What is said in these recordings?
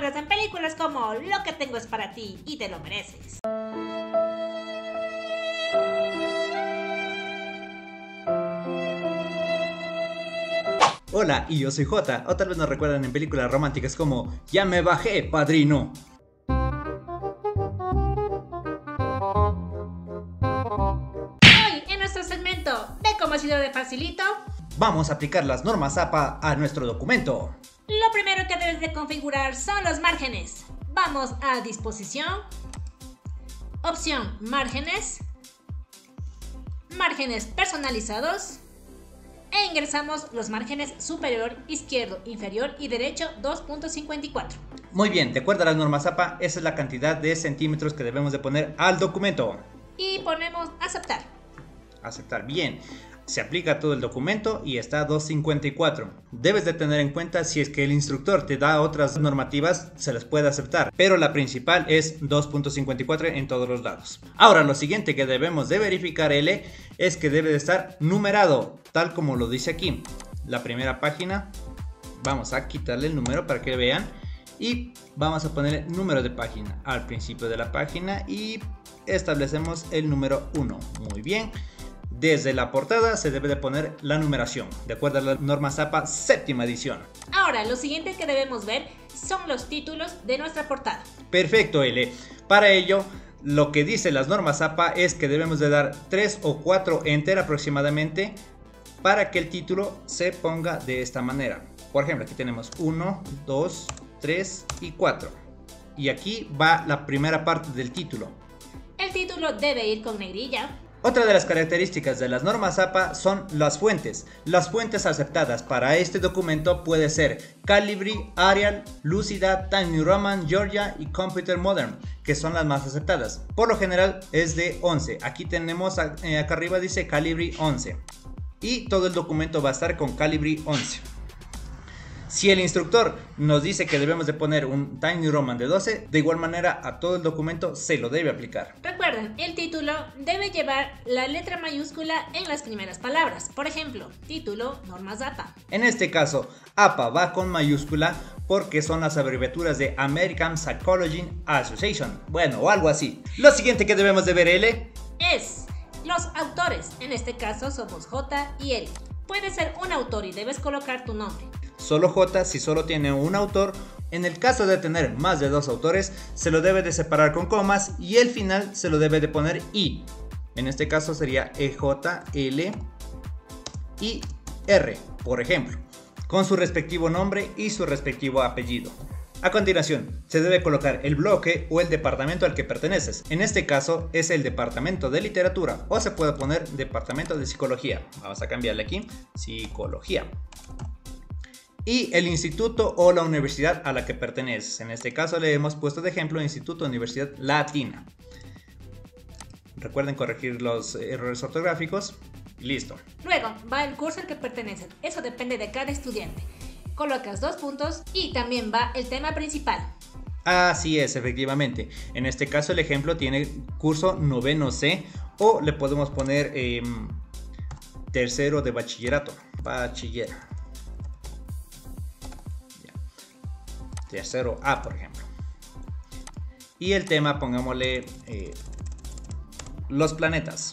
recuerdas en películas como Lo que tengo es para ti y te lo mereces. Hola, y yo soy Jota, o tal vez nos recuerdan en películas románticas como Ya me bajé, padrino. Hoy en nuestro segmento ¿Ve cómo ha sido de facilito? Vamos a aplicar las normas APA a nuestro documento. Lo primero que debes de configurar son los márgenes. Vamos a disposición, opción márgenes, márgenes personalizados e ingresamos los márgenes superior, izquierdo, inferior y derecho 2.54. Muy bien, de acuerdo a las normas APA, esa es la cantidad de centímetros que debemos de poner al documento. Y ponemos aceptar. Aceptar, bien. Se aplica todo el documento y está 2.54. Debes de tener en cuenta si es que el instructor te da otras normativas, se las puede aceptar. Pero la principal es 2.54 en todos los lados. Ahora, lo siguiente que debemos de verificar, L, es que debe de estar numerado, tal como lo dice aquí. La primera página, vamos a quitarle el número para que vean. Y vamos a poner el número de página al principio de la página y establecemos el número 1. Muy bien. Desde la portada se debe de poner la numeración, de acuerdo a las normas APA séptima edición. Ahora, lo siguiente que debemos ver son los títulos de nuestra portada. Perfecto, L. Para ello, lo que dice las normas APA es que debemos de dar 3 o 4 enter aproximadamente para que el título se ponga de esta manera. Por ejemplo, aquí tenemos 1, 2, 3 y 4. Y aquí va la primera parte del título. El título debe ir con negrilla. Otra de las características de las normas APA son las fuentes. Las fuentes aceptadas para este documento puede ser Calibri, Arial, Lucida, Times New Roman, Georgia y Computer Modern, que son las más aceptadas. Por lo general es de 11. Aquí tenemos, acá arriba dice Calibri 11. Y todo el documento va a estar con Calibri 11. Si el instructor nos dice que debemos de poner un Times New Roman de 12, de igual manera a todo el documento se lo debe aplicar. Recuerden, el título debe llevar la letra mayúscula en las primeras palabras. Por ejemplo, título, normas APA. En este caso, APA va con mayúscula porque son las abreviaturas de American Psychology Association. Bueno, o algo así. Lo siguiente que debemos de ver, L, es los autores. En este caso somos J y L. Puede ser un autor y debes colocar tu nombre. Solo J si solo tiene un autor. En el caso de tener más de 2 autores, se lo debe de separar con comas y el final se lo debe de poner I. En este caso sería EJ, L y R, por ejemplo, con su respectivo nombre y su respectivo apellido. A continuación, se debe colocar el bloque o el departamento al que perteneces. En este caso es el departamento de literatura o se puede poner departamento de psicología. Vamos a cambiarle aquí, psicología. Y el instituto o la universidad a la que perteneces. En este caso le hemos puesto de ejemplo Instituto Universidad Latina. Recuerden corregir los errores ortográficos. Listo. Luego va el curso al que pertenecen. Eso depende de cada estudiante. Colocas 2 puntos y también va el tema principal. Así es, efectivamente. En este caso el ejemplo tiene curso noveno C o le podemos poner tercero de bachillerato. Bachiller. Tercero A, por ejemplo. Y el tema, pongámosle los planetas.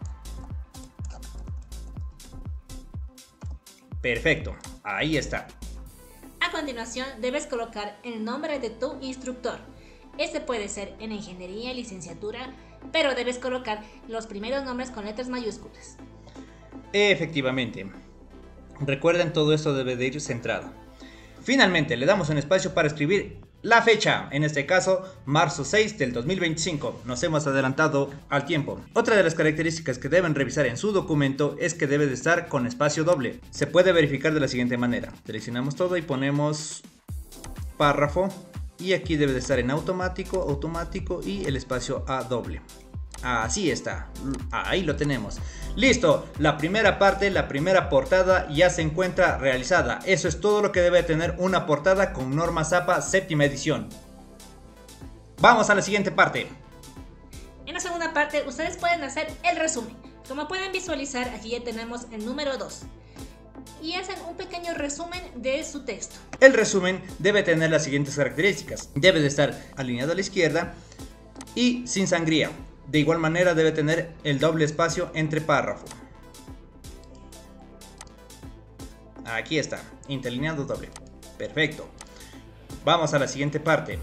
Perfecto, ahí está. A continuación debes colocar el nombre de tu instructor. Este puede ser en ingeniería, licenciatura, pero debes colocar los primeros nombres con letras mayúsculas. Efectivamente. Recuerden, todo esto debe de ir centrado. Finalmente le damos un espacio para escribir la fecha, en este caso marzo 6 del 2025, nos hemos adelantado al tiempo. Otra de las características que deben revisar en su documento es que debe de estar con espacio doble. Se puede verificar de la siguiente manera: seleccionamos todo y ponemos párrafo y aquí debe de estar en automático y el espacio A doble. Así está, ahí lo tenemos. Listo, la primera parte, la primera portada ya se encuentra realizada. Eso es todo lo que debe tener una portada con normas APA séptima edición. Vamos a la siguiente parte. En la segunda parte ustedes pueden hacer el resumen. Como pueden visualizar, aquí ya tenemos el número 2. y hacen un pequeño resumen de su texto. El resumen debe tener las siguientes características. Debe de estar alineado a la izquierda y sin sangría. De igual manera debe tener el doble espacio entre párrafo. Aquí está, interlineado doble. Perfecto. Vamos a la siguiente parte.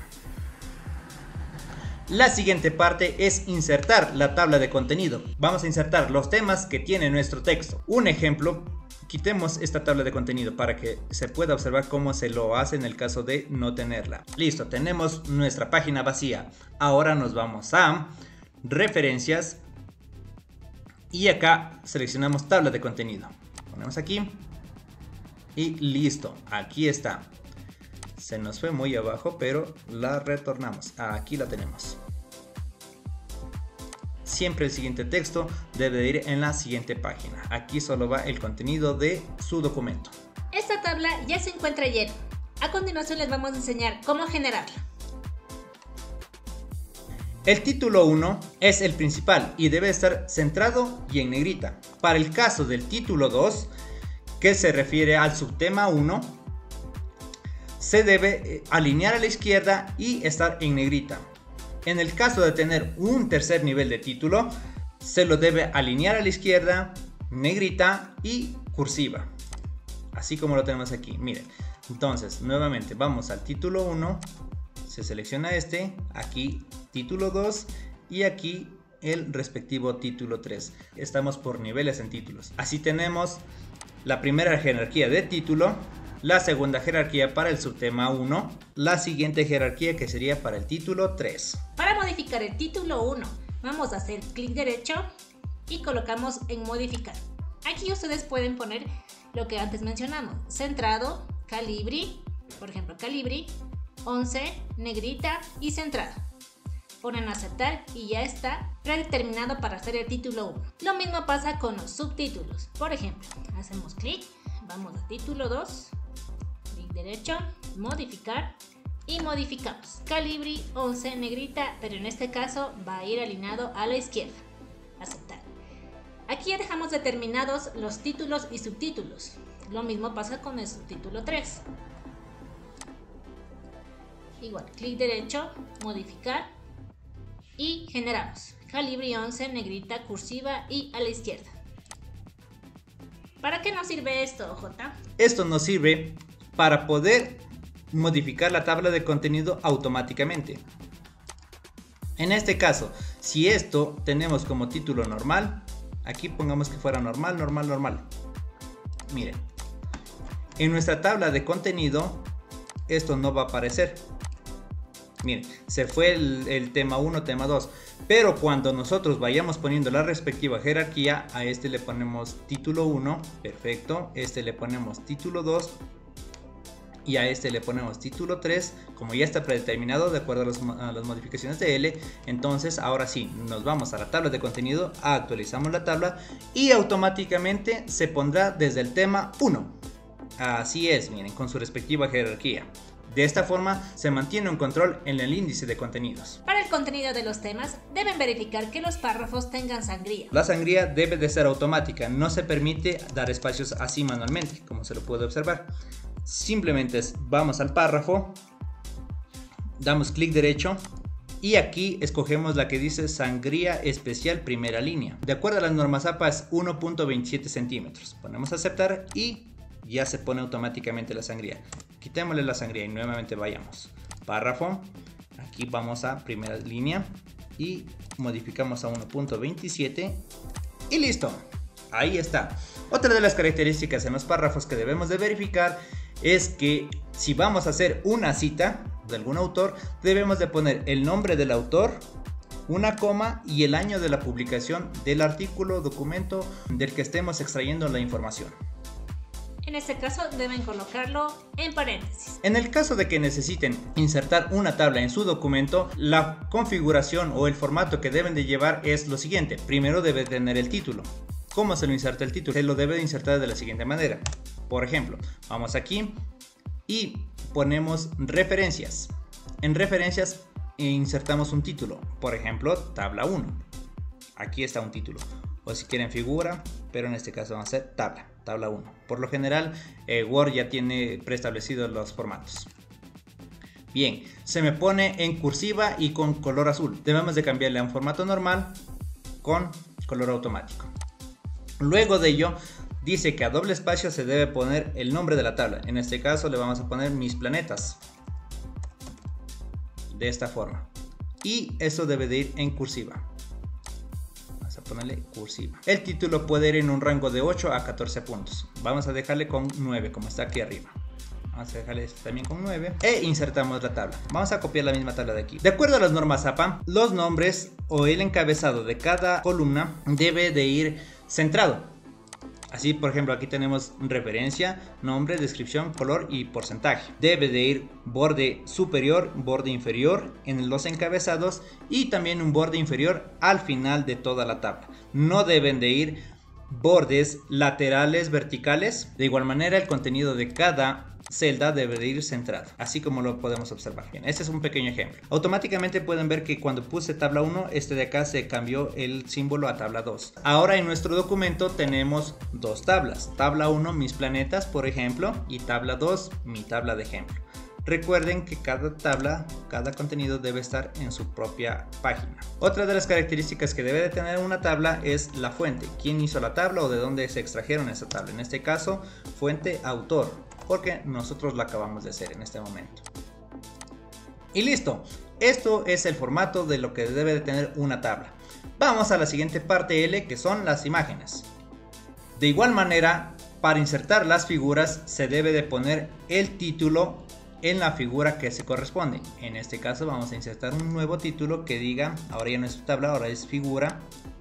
La siguiente parte es insertar la tabla de contenido. Vamos a insertar los temas que tiene nuestro texto. Un ejemplo, quitemos esta tabla de contenido para que se pueda observar cómo se lo hace en el caso de no tenerla. Listo, tenemos nuestra página vacía. Ahora nos vamos a referencias y acá seleccionamos tabla de contenido. Ponemos aquí y listo, aquí está. Se nos fue muy abajo, pero la retornamos. Aquí la tenemos. Siempre el siguiente texto debe de ir en la siguiente página. Aquí solo va el contenido de su documento. Esta tabla ya se encuentra llena. A continuación les vamos a enseñar cómo generarla. El título 1 es el principal y debe estar centrado y en negrita. Para el caso del título 2, que se refiere al subtema 1, se debe alinear a la izquierda y estar en negrita. En el caso de tener un tercer nivel de título, se lo debe alinear a la izquierda, negrita y cursiva. Así como lo tenemos aquí, miren. Entonces, nuevamente vamos al título 1, se selecciona este, aquí título 2 y aquí el respectivo título 3. Estamos por niveles en títulos. Así tenemos la primera jerarquía de título, la segunda jerarquía para el subtema 1, la siguiente jerarquía que sería para el título 3. Para modificar el título 1, vamos a hacer clic derecho y colocamos en modificar. Aquí ustedes pueden poner lo que antes mencionamos, centrado, calibri, por ejemplo calibri, 11, negrita y centrado. Ponen aceptar y ya está predeterminado para hacer el título 1. Lo mismo pasa con los subtítulos. Por ejemplo, hacemos clic, vamos a título 2, clic derecho, modificar y modificamos. Calibri 11 negrita, pero en este caso va a ir alineado a la izquierda. Aceptar. Aquí ya dejamos determinados los títulos y subtítulos. Lo mismo pasa con el subtítulo 3. Igual, clic derecho, modificar y generamos. Calibri 11 negrita, cursiva y a la izquierda. ¿Para qué nos sirve esto, Jota? Esto nos sirve para poder modificar la tabla de contenido automáticamente. En este caso, si esto tenemos como título normal, aquí pongamos que fuera normal, normal, normal. Miren, en nuestra tabla de contenido esto no va a aparecer. Miren, se fue el tema 1, tema 2. Pero cuando nosotros vayamos poniendo la respectiva jerarquía, a este le ponemos título 1, perfecto. Este le ponemos título 2. Y a este le ponemos título 3. Como ya está predeterminado de acuerdo a las modificaciones de L. Entonces ahora sí, nos vamos a la tabla de contenido, actualizamos la tabla y automáticamente se pondrá desde el tema 1. Así es, miren, con su respectiva jerarquía. De esta forma se mantiene un control en el índice de contenidos. Para el contenido de los temas, deben verificar que los párrafos tengan sangría. La sangría debe de ser automática, no se permite dar espacios así manualmente, como se lo puede observar. Simplemente vamos al párrafo, damos clic derecho y aquí escogemos la que dice sangría especial primera línea. De acuerdo a las normas APA es 1.27 centímetros. Ponemos aceptar y ya se pone automáticamente la sangría. Quitémosle la sangría y nuevamente vayamos. Párrafo, aquí vamos a primera línea y modificamos a 1.27 y listo. Ahí está. Otra de las características en los párrafos que debemos de verificar es que si vamos a hacer una cita de algún autor, debemos de poner el nombre del autor, una coma y el año de la publicación del artículo, documento del que estemos extrayendo la información. En este caso deben colocarlo en paréntesis. En el caso de que necesiten insertar una tabla en su documento, la configuración o el formato que deben de llevar es lo siguiente. Primero debe tener el título. ¿Cómo se lo inserta el título? Se lo debe de insertar de la siguiente manera. Por ejemplo, vamos aquí y ponemos referencias. En referencias insertamos un título. Por ejemplo, tabla 1. Aquí está un título. O si quieren figura, pero en este caso vamos a hacer tabla 1. Por lo general Word ya tiene preestablecidos los formatos. Bien, se me pone en cursiva y con color azul. Debemos de cambiarle a un formato normal con color automático. Luego de ello dice que a doble espacio se debe poner el nombre de la tabla. En este caso le vamos a poner mis planetas. De esta forma. Y eso debe de ir en cursiva. Vamos a ponerle cursiva. El título puede ir en un rango de 8 a 14 puntos. Vamos a dejarle con 9 como está aquí arriba. Vamos a dejarle esto también con 9 e insertamos la tabla. Vamos a copiar la misma tabla de aquí. De acuerdo a las normas APA, los nombres o el encabezado de cada columna debe de ir centrado. Así, por ejemplo, aquí tenemos referencia, nombre, descripción, color y porcentaje. Debe de ir borde superior, borde inferior en los encabezados y también un borde inferior al final de toda la tabla. No deben de ir bordes laterales verticales. De igual manera, el contenido de cada celda debe de ir centrado, así como lo podemos observar. Bien, este es un pequeño ejemplo. Automáticamente pueden ver que cuando puse tabla 1, este de acá se cambió el símbolo a tabla 2. Ahora en nuestro documento tenemos dos tablas. Tabla 1, mis planetas, por ejemplo, y tabla 2, mi tabla de ejemplo. Recuerden que cada tabla, cada contenido debe estar en su propia página. Otra de las características que debe de tener una tabla es la fuente. ¿Quién hizo la tabla o de dónde se extrajeron esa tabla? En este caso, fuente autor, porque nosotros la acabamos de hacer en este momento. Y listo, esto es el formato de lo que debe de tener una tabla. Vamos a la siguiente parte L, que son las imágenes. De igual manera, para insertar las figuras se debe de poner el título en la figura que se corresponde. En este caso vamos a insertar un nuevo título que diga, ahora ya no es tabla, ahora es figura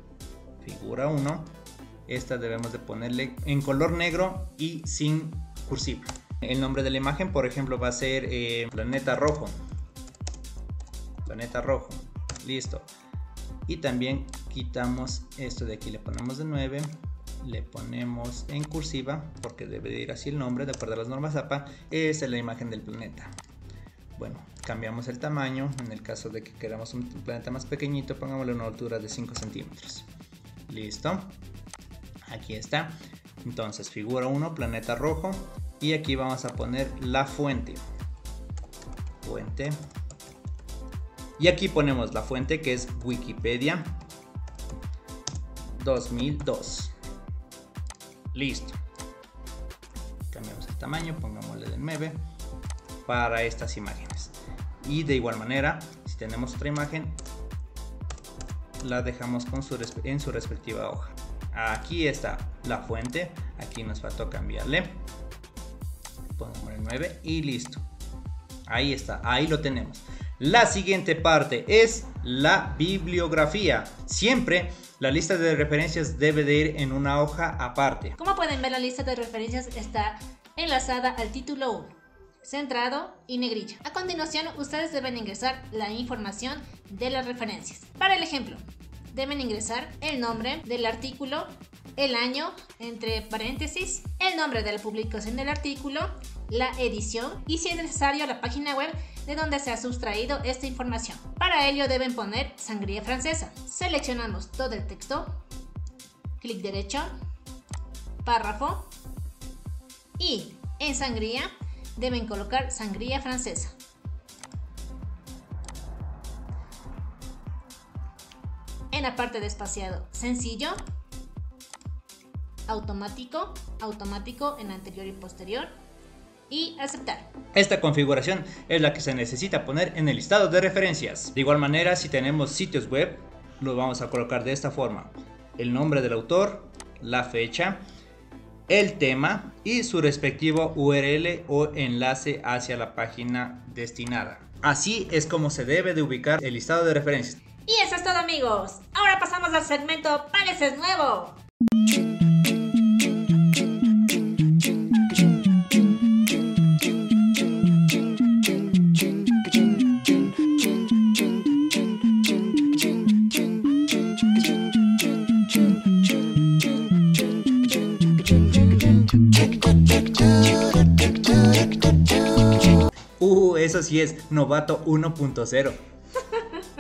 1. Esta debemos de ponerle en color negro y sin cursiva. El nombre de la imagen, por ejemplo, va a ser planeta rojo. Planeta rojo. Listo. Y también quitamos esto de aquí, le ponemos de 9. Le ponemos en cursiva porque debe de ir así el nombre de acuerdo a las normas APA. Esa es la imagen del planeta. Bueno, cambiamos el tamaño. En el caso de que queramos un planeta más pequeñito, pongámosle una altura de 5 centímetros. Listo. Aquí está. Entonces, figura 1, planeta rojo. Y aquí vamos a poner la fuente. Fuente. Y aquí ponemos la fuente que es Wikipedia 2002. Listo. Cambiamos el tamaño, pongámosle de 9 para estas imágenes. Y de igual manera, si tenemos otra imagen, la dejamos en su respectiva hoja. Aquí está la fuente, aquí nos faltó cambiarle. Pongámosle 9 y listo. Ahí está, ahí lo tenemos. La siguiente parte es la bibliografía. Siempre la lista de referencias debe de ir en una hoja aparte. Como pueden ver, la lista de referencias está enlazada al título 1, centrado y negrilla. A continuación, ustedes deben ingresar la información de las referencias. Para el ejemplo, deben ingresar el nombre del artículo, el año, entre paréntesis, el nombre de la publicación del artículo, la edición y, si es necesario, la página web de donde se ha sustraído esta información. Para ello deben poner Sangría Francesa. Seleccionamos todo el texto, clic derecho, párrafo y en Sangría deben colocar Sangría Francesa. En la parte de espaciado sencillo, automático en anterior y posterior, y aceptar. Esta configuración es la que se necesita poner en el listado de referencias. De igual manera, si tenemos sitios web, lo vamos a colocar de esta forma: el nombre del autor, la fecha, el tema y su respectivo URL o enlace hacia la página destinada. Así es como se debe de ubicar el listado de referencias. Y eso es todo, amigos. Ahora pasamos al segmento ¿Pareces nuevo? Eso sí es novato 1.0.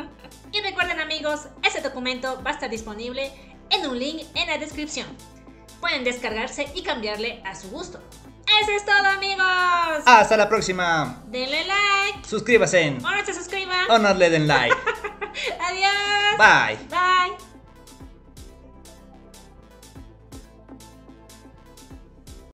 Y recuerden, amigos, ese documento va a estar disponible en un link en la descripción. pueden descargarse y cambiarle a su gusto. Eso es todo, amigos. Hasta la próxima. Denle like. Suscríbase. O no se suscriban. O no le den like. Adiós. Bye. Bye.